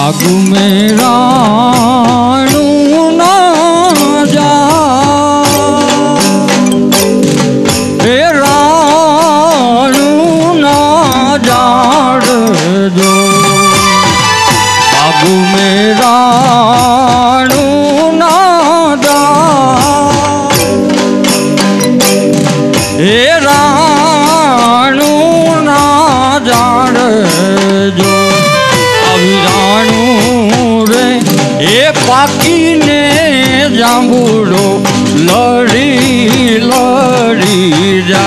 आगू में राणू ना जा हे राणू ना जाड़ जो आगू में राणू ना जा हे राणू ना जाड़ जो राणू रे ए पाकी ने जांबूड़ो लड़ी लड़ी जा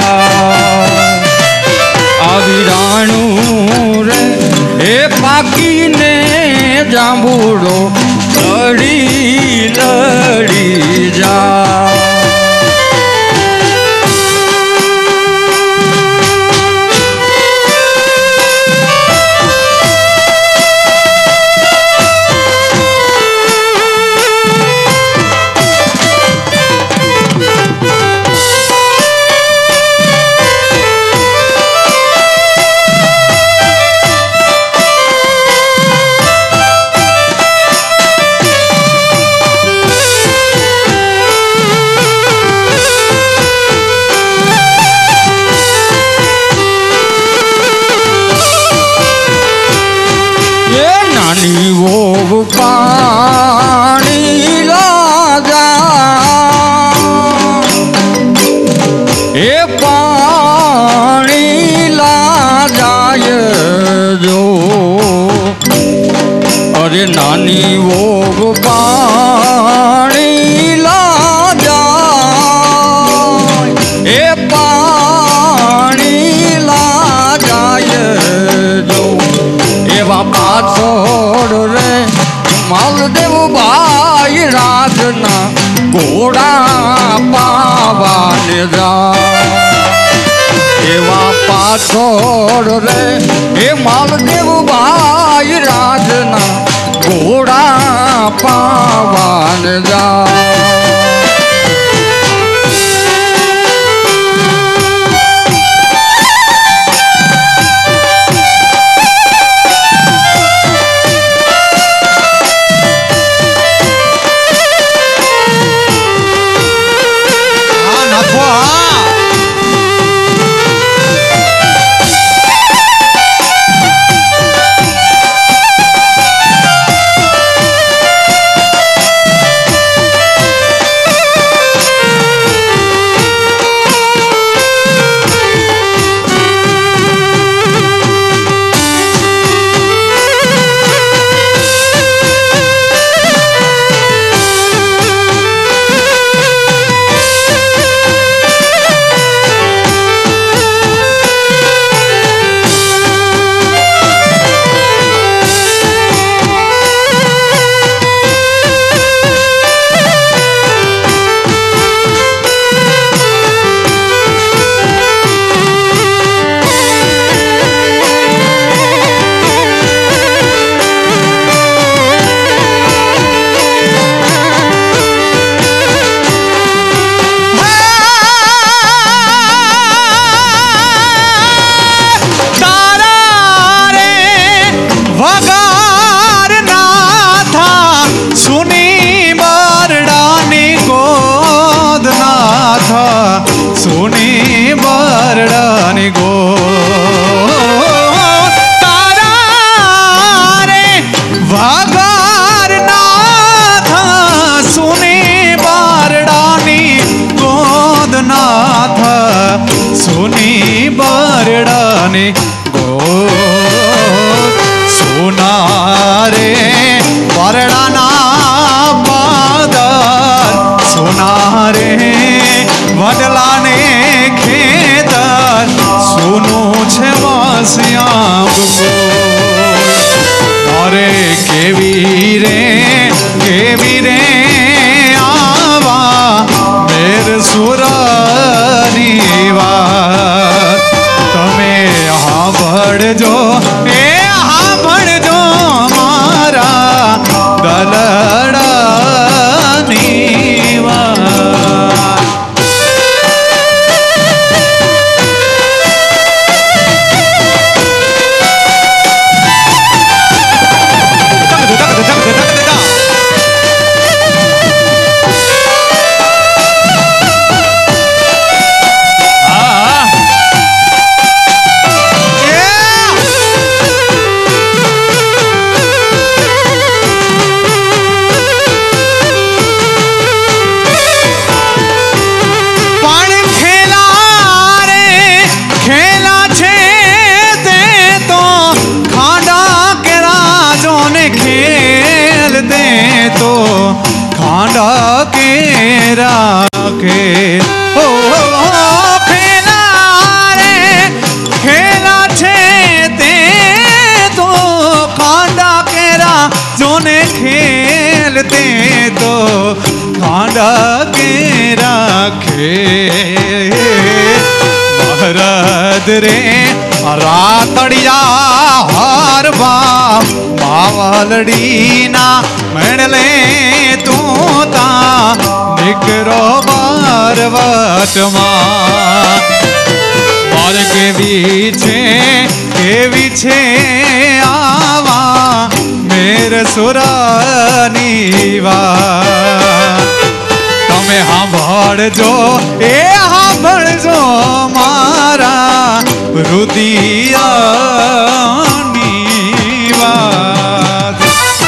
अभी राणू रे ए पाकी ने जांबूड़ो लड़ी लड़ी जा वो पानी लाजा ए पानी लाजाय जो अरे नानी वो पानी लाजा ए पानी लाजाय जो एवा पाछोड़ रे मालदेव भाई राजना घोड़ा पावन जा एवा पाछोड़ रे हे मालदेव भाई राजना घोड़ा पावन जा सुनी बरडानी गो तारा रे वगार नाथ सुनी बरडानी गोद नाथ सुनी बरडानी गोद सुना रे बरडाना पादर सुना रे वडला ने खेतर सुनो छे वासियां अरे केवी रे आवा मेर सुरानी वात तमे हांभळजो ए हांभळजो मारा दलडानी वात मरद रे रातड़िया हर बाप पावलड़ी ना मेड़ले तू ता निकरो बारवट मार केवी छे आवा मेरे सुरानी वा તમે સાંભળજો એ સાંભળજો મારા રુદિયાની વાત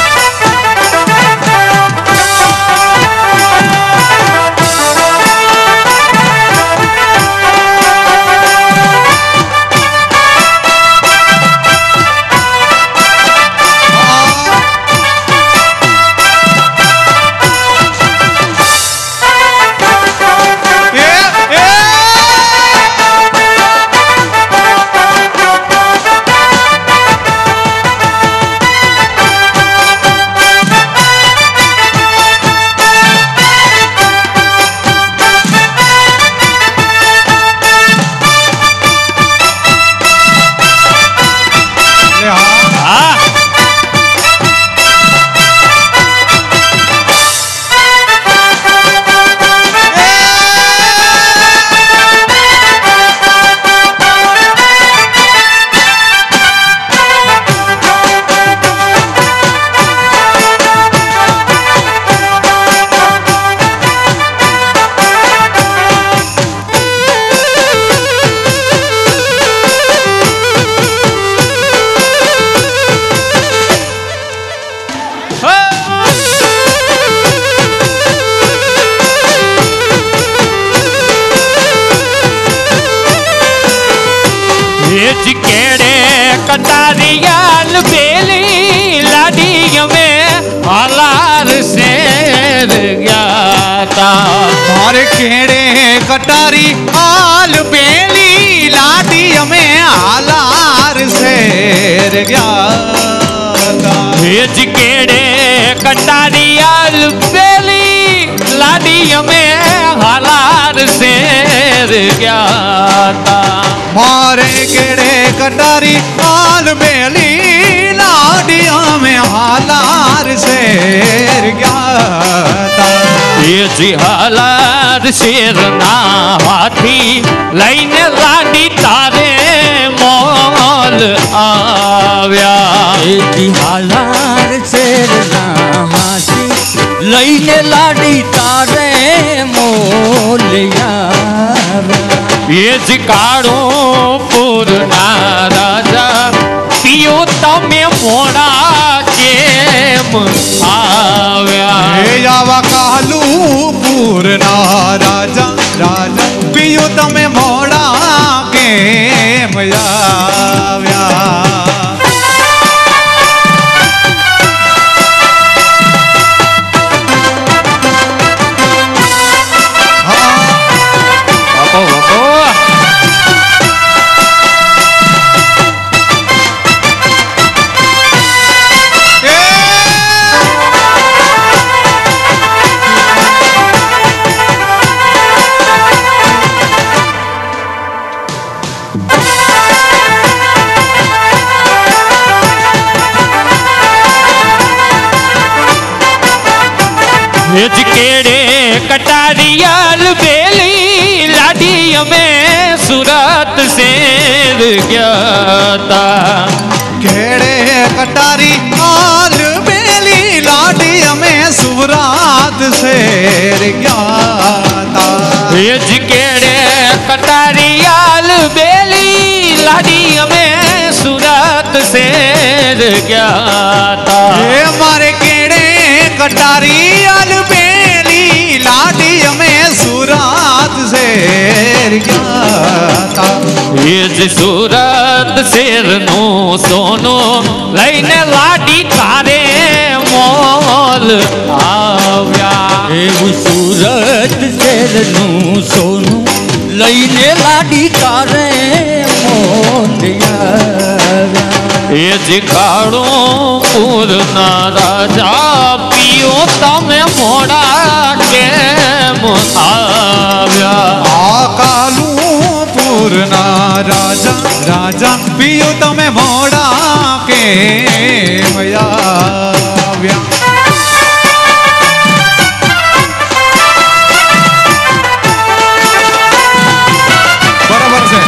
केड़े कटारियाल बेली लाडी में हालार शेर गया था मारे केड़े कटारी आल बेली लाडी में हालार शेर गया था भेज केड़े कटारियाल बेली लाडी में हालार शेर गया था मारे केड़े कटारी आल बेली लाडिया में हालार शेर गया था ये जी हालार शेर ना हाथी लईने लाडी तारे मोल आव्या ये जी हालार शेर ना हाथी लईने लाडी तारे मोलिया ये काड़ो पूर्णा राजा पियो तमे मोड़ा केम आव्या आवा कालू पूर्णा राजा राजा पियो तमे मोड़ा केम आव्या केड़े कटारियाल बेली लाडी में सूरत शेर गया था केड़े कटारी आल बेली लाडी में सूरत शेर गया था केड़े कटारियाल बेली लाडी में सूरत शेर गया था मारे केड़े कटारी आल बेली लाडी में सूरत शेर गया था ये सूरत शेर नो सोनो लईने लाडी तारे मोल आव्या सूरत शेर नु सोनू लईने लाडी तारे मोलिया ये काड़ो पूर्णा राजा पियो तमे मोड़ा केम आव्या कालू पूर्णा राजा पियो तमे मोड़ा के मया बराबर से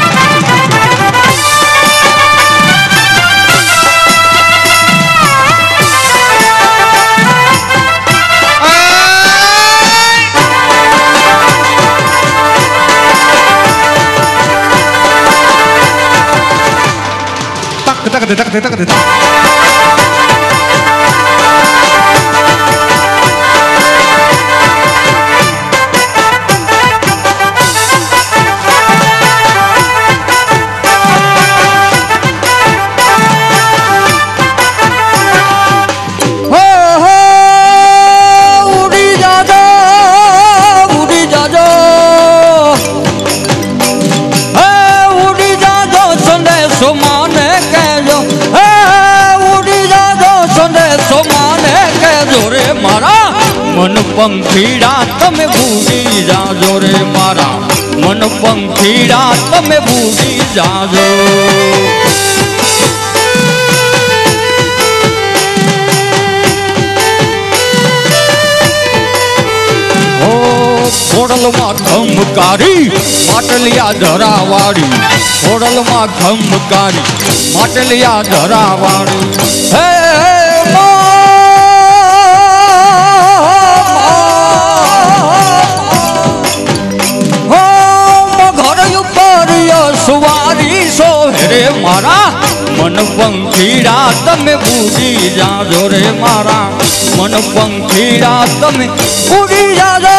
तक मन पंखीड़ा तमे भूली जाजो रे मारा मन पंखीड़ा तमे भूली जाजो ओ खोडल मां खमकारी માટલિયા ધરાવાળી खोडल मां खमकारी માટલિયા ધરાવાળી हे सुवारी सोहरे मारा मन पंखीड़ा तमे भूली जाजो रे मारा मन पंखीड़ा तमे भूली जाजो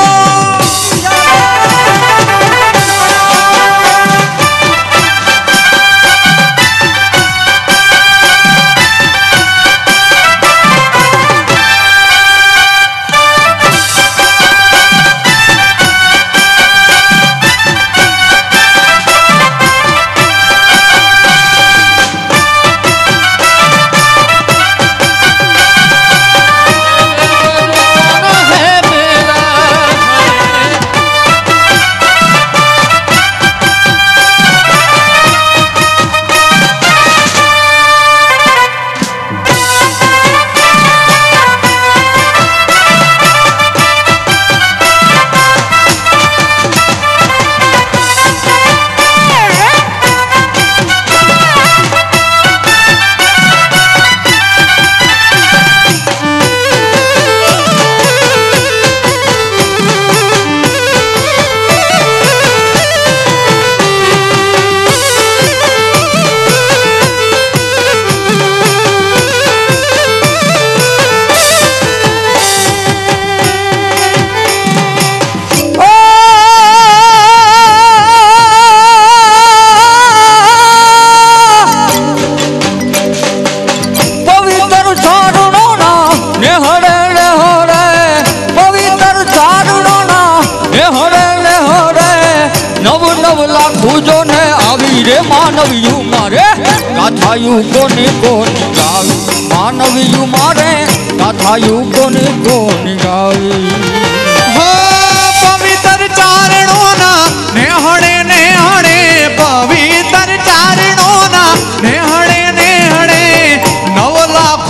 मानवियु मारे गाथायु कोनी कोनी गावी मानवियु मारे गाथायु कोनी कोनी गावी हो पवित्र चारणों ना नेहड़े नेहड़े पवित्र चारणों ना नेहड़े नेहड़े 9 लाख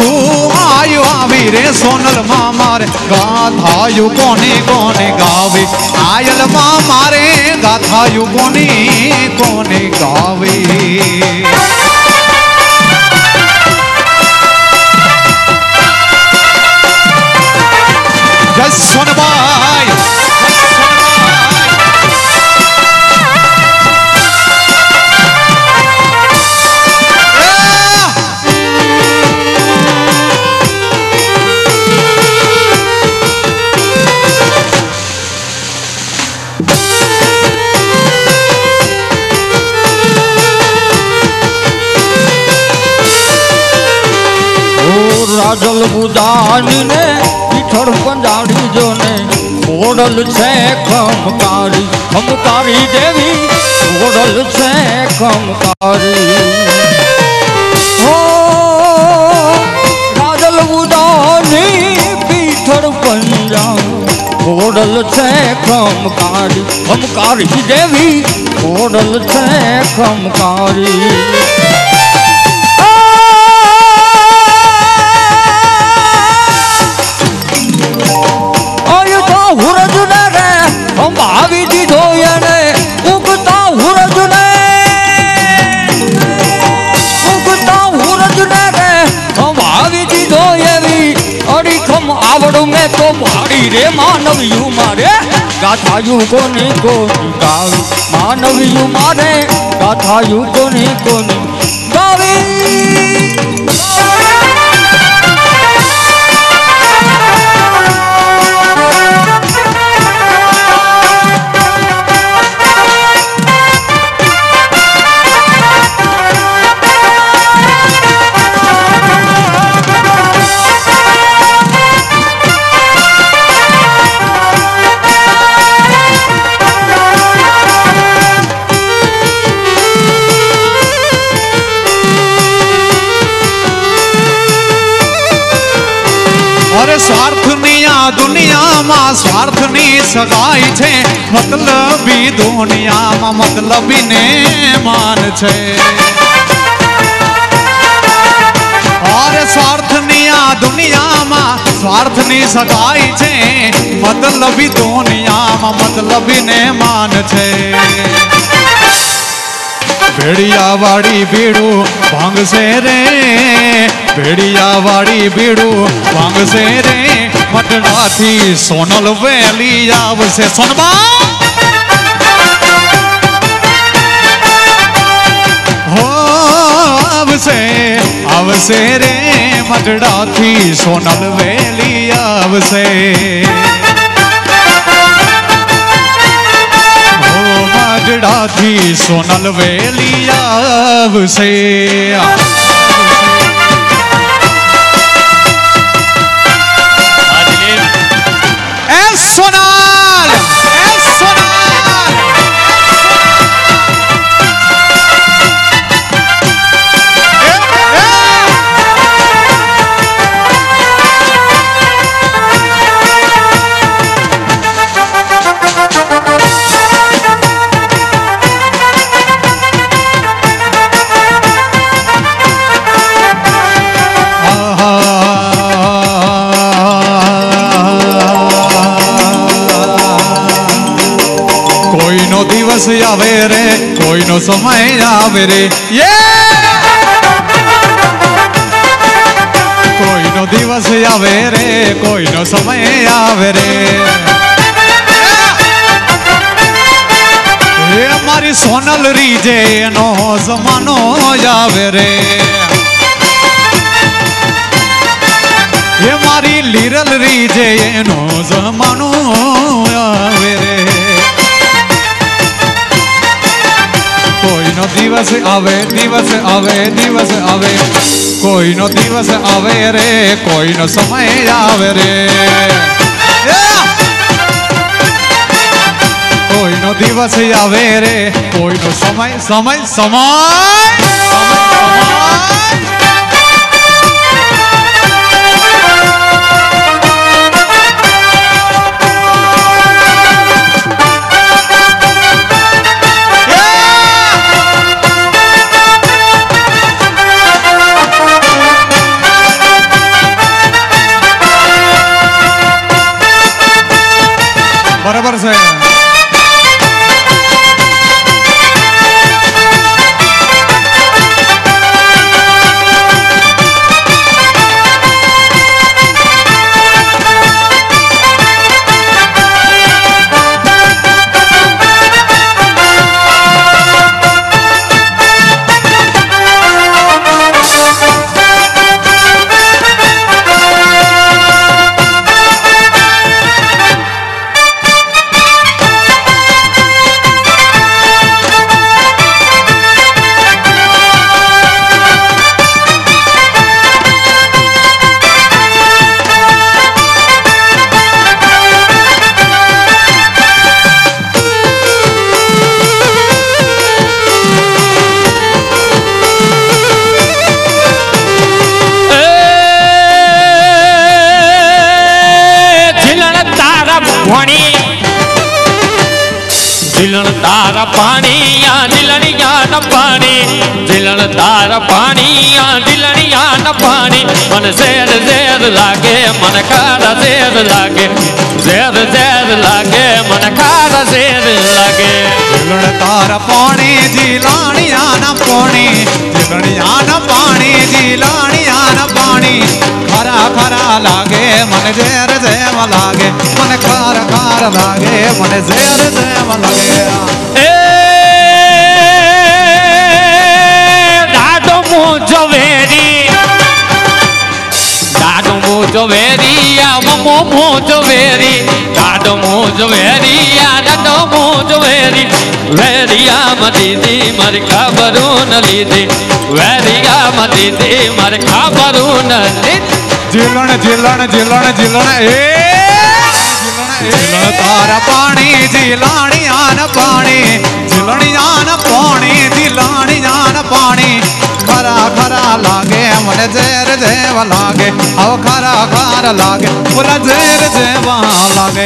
आयु आवी रे सोनल मां मारे गाथायु कोनी कोनी गावी आयल मां मारे गाथायु कोनी कोनी गावी जय सोनबाई राजल बुदानी ने पीठड़ पंजाड़ी जो ने ओडल छे खमकारी खमकारी देवी ओडल छे खमकारी हो राजल बुदानी पीठड़ पंजाड़ी ओडल छे खमकारी खमकारी देवी ओडल मोरल छे खमकारी हुरज ने रे हम भावी दीधो ने उगता हुरज ने रे हम भावी दीधो एवी अड़ीखम आवड़ में तो भारी रे मानव यू मारे गाथा यू कोनी गावी मानव यू मारे गाथा यू कोनी गावी अरे स्वार्थनी आ दुनिया में स्वार्थनी सगाई छे मतलबी दुनिया में मतलबी ने मान छे अरे स्वार्थनी आ दुनिया में स्वार्थनी सगाई छे मतलबी दुनिया में मतलबी ने मान छे भेड़िया वाड़ी बीड़ू भांग से रे भेड़िया वाड़ी बीड़ू भांग से रे मटड़ा थी सोनल वेली आवसे सोनबा हो आवसे रे मटड़ा थी सोनल वेली आवसे मटड़ा थी सोनल वेली आवसे सोनाल सोनाल दिवस आवे रे कोई नो समय आवे रे ये कोई नो दिवस आवे रे कोई नो समय आवे रे ये हमारी सोनल रीजे नो जमानो आवे रे ये हमारी लीरल रीजे नो जमानो आवे रे कोई नो दिवस आवे कोई नो दिवस आवे रे कोई नो समय आवे रे कोई नो दिवस आवे रे कोई नो समय समय समय बराबर से તારા પાણીયા ઢીલણિયા ન પાણી ઢીલણ તારા પાણીયા ઢીલણિયા ન પાણી મને ઝેર ઝેર લાગે મને ખારા ઝેર લાગે ઝેર ઝેર લાગે મને ખારા ઝેર લાગે જીલણ તારા પાણી જીલાણિયા ના પાણી જીલણિયા ના પાણી જીલાણિયા ના પાણી ખરા ખરા લાગે મને ઝેર જેમ લાગે મને ખારા ખારા લાગે મને ઝેર જેમ લાગે એ દાડો મુજો વેરી દાડો મુજો વેરી આ મમો મુજો વેરી દાડો મુજો વેરી આ દાડો મુજો વેરી વેરિયા દીદી મારી ખબરું ન લીધી વેરિયા દીદી મારી ખબરું ન લીધી જીલણ જીલણ જીલણ જીલણ જીલણ તારા પાણી જીલાણિયા ના પાણી જીલણિયા ના પાણી જીલાણિયા ના પાણી ખરા ખરા લાગે મને ઝેર જેવા લાગે હવે ખરા ખરા લાગે પૂરા ઝેર જેવા લાગે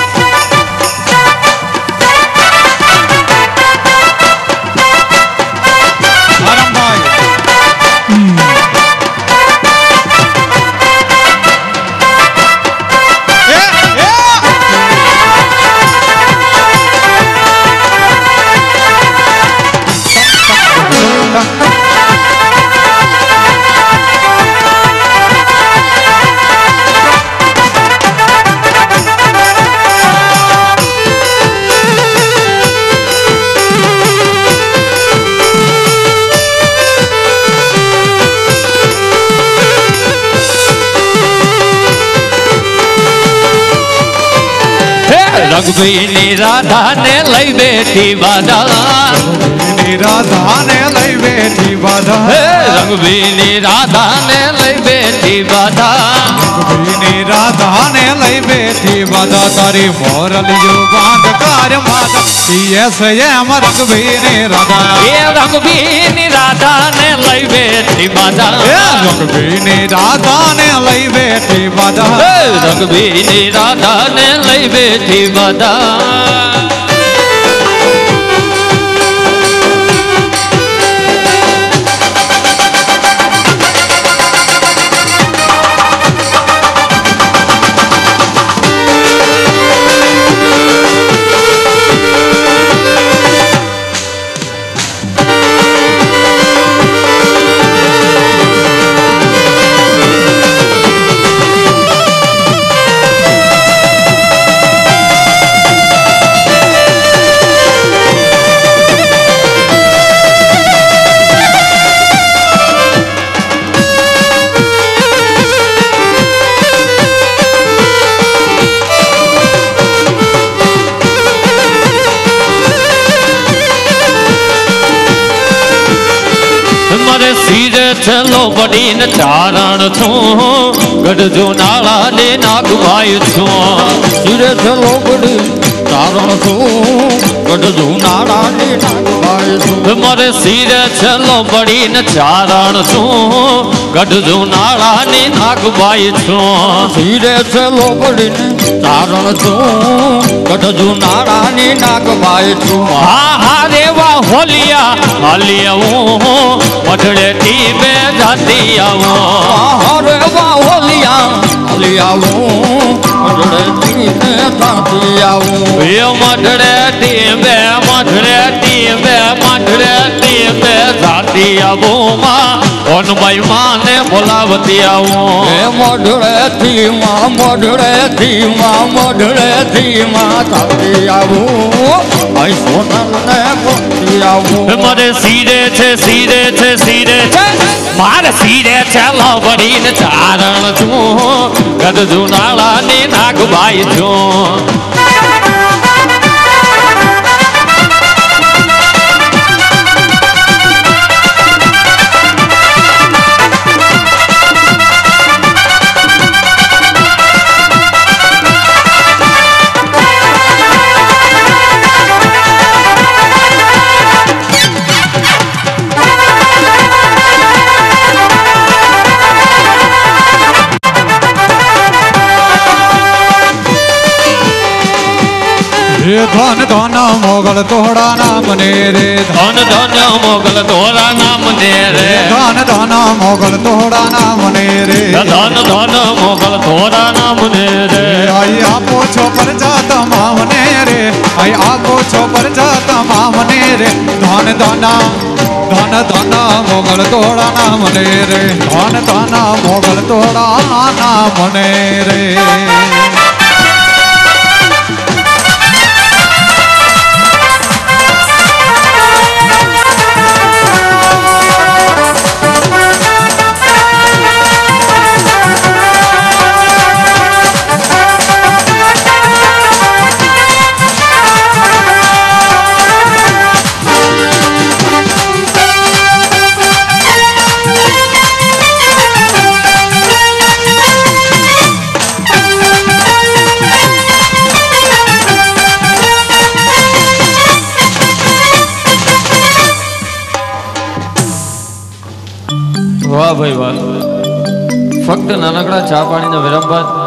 રઘુવીરની રાધાને લઈ બેઠી બાધા રાધાને લઈ બેઠી બાધા રઘુવીરની રાધાને લઈ બેઠી બાધા રઘુવીરની રાધાને લઈ બેઠી બાધા તારી મોરલીઓ બાંધ કાર માતા યસ એમ રઘુવીરની રાધા એ રઘુવીરની રાધાને લઈ બેઠી બાધા રઘુવીરની રાધાને લઈ બેઠી બાધા રઘુવીરની રાધાને લઈ બેઠી બાધા છેલ્લો પડીને ચારણ છું ગઢજો નાળા ને નાગભાઈ છું ધીરે છેલ્લો પડી ચારણ છું ગઢજો નાળા ને નાગભાઈ છું મારે શિરે છેલ્લો પડીને ચારણ છું ગઢજો નાળા ને નાગભાઈ છું ધીરે છેલ્લો પડીને ચારણ છું ગઢજો નાળા ને નાગભાઈ છું હા હા રેવા હોલિયા હાલિયા મઢડે થી બે જાતી આવો હરે હોલિયા હાલિયાવું મઢડે થી બે જાતી આવું એ મઢડે થી બે મઢડે થી બે મઢડે થી બે જાતી આવો માં કોનભાઈ માને બોલાવતી આવો એ મઢડે થી માં જાતી આવું ભાઈ સોનલ ને ગોતી આવું મારે શિરે છે મારે શિરે છે લવડીને ચારણ છું ગઢ જુનાળા ને નાગભાઈ છું એ ધન ધન મોગલ તોડા નામ ને રે ધન ધન મોગલ તોરા નામ ને રે ધન ધન મોગલ તોડા નામ ને રે ધન ધન મોગલ તોરા નામ ને રે આઈ આપો છો પરજા તમામ ને રે આઈ આપો છો પરજા તમામ ને રે ધન ધન ધન ધન મોગલ તોડા નામ ને રે ધન ધન મોગલ તોડા નામ ને રે વાહ ભાઈ વાહ. ફક્ત નાનકડા ચા પાણીના વિરામ બાદ